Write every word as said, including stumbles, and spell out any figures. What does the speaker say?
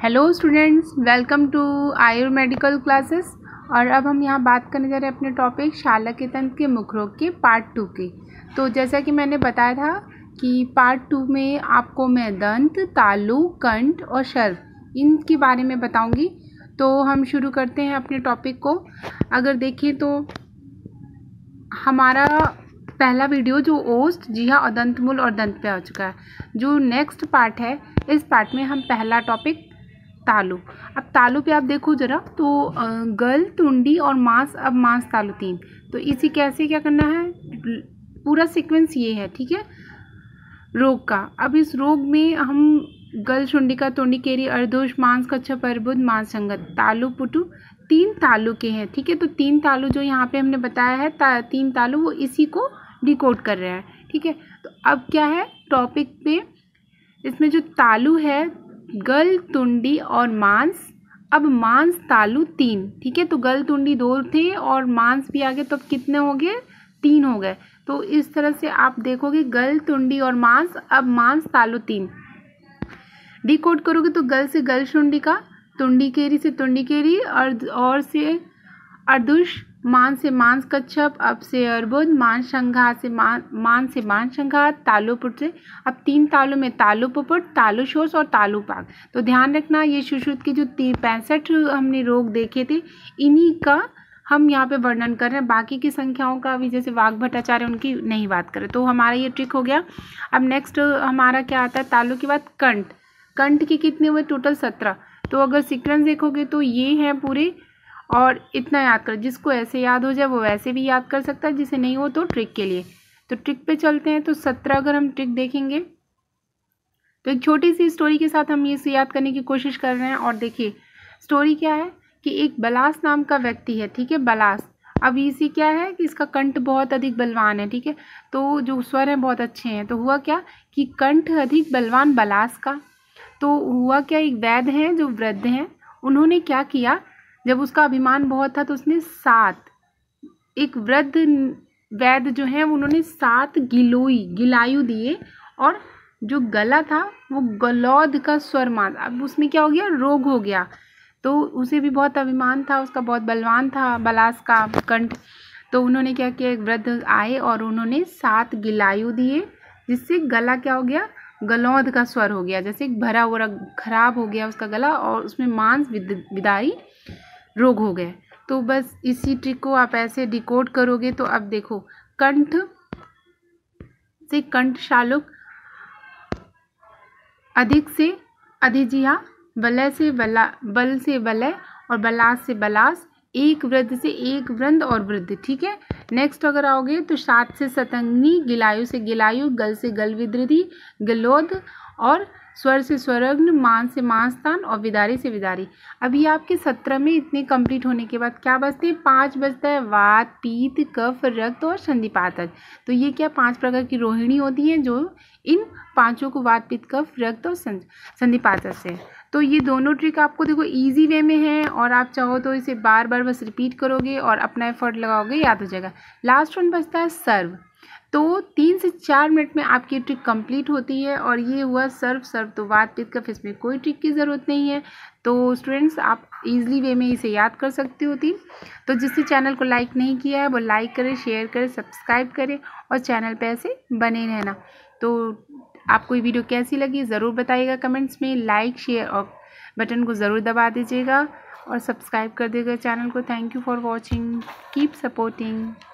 Hello students, welcome to Ayur medical classes. और अब हम यहाँ बात करने जा रहे हैं अपने टॉपिक शाला के तंत्र के मुख्य रोग के पार्ट टू के। तो जैसा कि मैंने बताया था कि पार्ट टू में आपको मैं दंत, तालु, कंठ और शल्य इनके बारे में बताऊंगी। तो हम शुरू करते हैं अपने टॉपिक को। अगर देखें तो हमारा पहला वीडियो जो ओस्ट, जीहा और दंतमूल और दंत पे आ चुका है। जो नेक्स्ट पार्ट है, इस पार्ट में हम पहला टॉपिक तालु। अब तालु पे आप देखो जरा, तो गल, तुंडी और मांस। अब मांस, तालु तीन। तो इसी कैसे क्या करना है, पूरा सीक्वेंस ये है, ठीक है, रोग का। अब इस रोग में हम गल, शुंडिका, तुंडी, केरी, अर्धोष, मांस, कच्छप, अर्बुद, मांस संगत, तालु, पुटु, तीन तालु के हैं, ठीक है। तो तीन तालु जो यहाँ पे हमने बताया है, ता, तीन तालु, वो इसी को डिकोड कर रहे हैं, ठीक है। तो अब क्या है टॉपिक पे, इसमें जो तालु है गल, तुंडी और मांस। अब मांस, तालु तीन, ठीक है। तो गल, तुंडी दो थे और मांस भी आ गए, तो अब कितने हो गए, तीन हो गए। तो इस तरह से आप देखोगे गल, तुंडी और मांस। अब मांस, तालु तीन डिकोड करोगे तो गल से गल शुंडिका, तुंडी केरी से तुंडी केरी, अर्ध और से अर्धुष, मांस से मांस कच्छप, अब से अर्बुद, मांस संघात से मांस से मांस संघात, तालु पुट से। अब तीन तालु में तालु पुपट, तालु शोष और तालु पाक। तो ध्यान रखना, ये सुश्रुत के जो पैंसठ हमने रोग देखे थे, इन्हीं का हम यहाँ पे वर्णन कर रहे हैं। बाकी की संख्याओं का भी, जैसे वाघ भट्टाचार्य, उनकी नहीं बात करें। तो हमारा ये ट्रिक हो गया। अब नेक्स्ट हमारा क्या आता है, तालु के बाद कंठ। कंठ के कितने हुए, टोटल सत्रह। तो अगर सीक्वेंस देखोगे तो ये है पूरे, और इतना याद कर, जिसको ऐसे याद हो जाए वो वैसे भी याद कर सकता है, जिसे नहीं हो तो ट्रिक के लिए। तो ट्रिक पे चलते हैं। तो सत्रह अगर हम ट्रिक देखेंगे तो एक छोटी सी स्टोरी के साथ हम ये याद करने की कोशिश कर रहे हैं। और देखिए स्टोरी क्या है कि एक बलास नाम का व्यक्ति है, ठीक है, बलास। अब इसी क्या है कि इसका कंठ बहुत अधिक बलवान है, ठीक है। तो जो स्वर हैं बहुत अच्छे हैं। तो हुआ क्या कि कंठ अधिक बलवान बलास का। तो हुआ क्या, एक वैद्य हैं जो वृद्ध हैं, उन्होंने क्या किया, जब उसका अभिमान बहुत था तो उसने सात, एक वृद्ध वैद्य जो है उन्होंने सात गिलोई गिलायु दिए, और जो गला था वो गलौद का स्वर मान। अब उसमें क्या हो गया, रोग हो गया। तो उसे भी बहुत अभिमान था, उसका बहुत बलवान था बलास का कंठ। तो उन्होंने क्या किया, एक वृद्ध आए और उन्होंने सात गिलायु दिए, जिससे गला क्या हो गया, गलौद का स्वर हो गया, जैसे भरा हुआ खराब हो गया उसका गला, और उसमें मांस विदारी रोग हो गए। तो बस इसी ट्रिक को आप ऐसे डिकोड करोगे। तो अब देखो, कंठ से कंठ शालुक, अधिक से अधिजिहा, वलय से वला बल से वलय, और बलास से बलास, एक वृद्ध से एक वृंद और वृद्ध, ठीक है। नेक्स्ट अगर आओगे तो सात से सतंगनी, गिलायु से गिलायु, गल से गल विद्रिधि, गलोद, और स्वर से स्वरग्न, मांस से मांसतान, और विदारी से विदारी। अभी आपके सत्रह में इतने कंप्लीट होने के बाद क्या बचते हैं, पांच बचता है, वात, पीत, कफ, रक्त और संधिपातज। तो ये क्या पांच प्रकार की रोहिणी होती हैं, जो इन पांचों को वात, पित्त, कफ, रक्त और संधिपातज से। तो ये दोनों ट्रिक आपको देखो इजी वे में है, और आप चाहो तो इसे बार बार बस रिपीट करोगे और अपना एफर्ट लगाओगे, याद हो जाएगा। लास्ट वन बचता है सर्व। तो तीन से चार मिनट में आपकी ट्रिक कंप्लीट होती है, और ये हुआ सर्व। सर्व तो वात, पित्त, कफ, इसमें कोई ट्रिक की ज़रूरत नहीं है। तो स्टूडेंट्स आप इजीली वे में इसे याद कर सकते हो तीन। तो जिसने चैनल को लाइक नहीं किया है वो लाइक करे, शेयर करे, सब्सक्राइब करे, और चैनल पे ऐसे बने रहना। तो आपको ये वीडियो कैसी लगी ज़रूर बताइएगा कमेंट्स में। लाइक, शेयर और बटन को ज़रूर दबा दीजिएगा, और सब्सक्राइब कर दीजिएगा चैनल को। Thank you for watching, keep supporting.